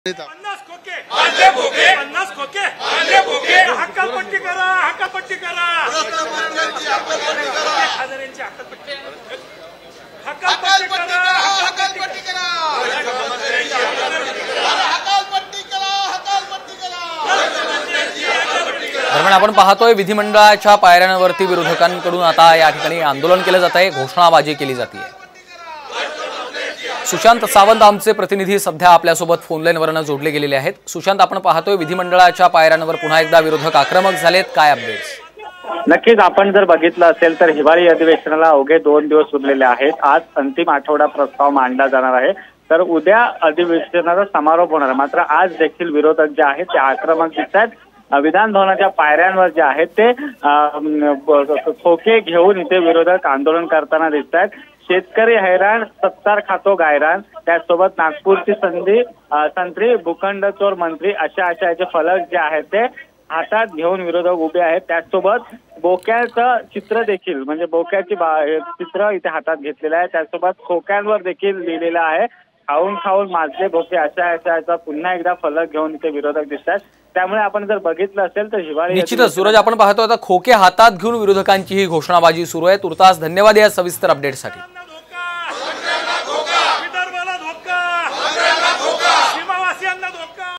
50 खोके आणले भोके 50 खोके आणले भोके हक्कापट्टी करा हक्कापट्टी करा हजारांची हक्कापट्टी करा हक्कापट्टी करा हक्कापट्टी करा हक्कापट्टी करा दरम्यान आपण पाहतोय विधिमंडळाच्या पायऱ्यांवरती विरोधकांकडून आता या ठिकाणी आंदोलन केलं जात आहे, घोषणाबाजी केली जाते। सुशांत सावंत आमचे प्रतिनिधी सध्या आपल्यासोबत फोनलाईनवरनं जोडले गेलेले आहेत। सुशांत, आपण पाहतोय विधिमंडळाच्या पायऱ्यांवर पुन्हा एकदा विरोधक आक्रमक झालेत, काय अपडेट्स? नक्कीच आपण जर बघितलं असेल तर हिवाळी अधिवेशनाला अवघे 2 दिवस उरलेले आहेत। आज अंतिम आठवडा प्रस्ताव मांडला जाणार आहे, तर उद्या अधिवेशनाचा समारोप होणार। मात्र आज देखील विरोधक जे आहेत ते आक्रमक दिसतात। विधान भवनाच्या पायऱ्यांवर जे आहेत ते खोके घेऊन इथे विरोधक आंदोलन करताना दिसतात। शेतकरी हैराण, सत्तार खातो गायरान, त्यासोबत नागपूरची संत्री भूखंड चोर मंत्री अशा याचे फलक जे आहेत ते हातात घेऊन विरोधक उभे आहेत। त्यासोबत बोक्याचं चित्र देखील म्हणजे बोक्याची चित्र इथे हातात घेतलेलं आहे। त्यासोबत खोक्यांवर देखील लिहिलेलं आहे खाऊन खाऊन माजले भोके अशा याचा पुन्हा एकदा फलक घेऊन इथे विरोधक दिसतात। त्यामुळे आपण जर बघितलं असेल तर हिवाळी निश्चितच सूरज, आपण पाहतोय आता खोके हातात घेऊन विरोधकांची ही घोषणाबाजी सुरू आहे। तुर्तास धन्यवाद या सविस्तर अपडेटसाठी।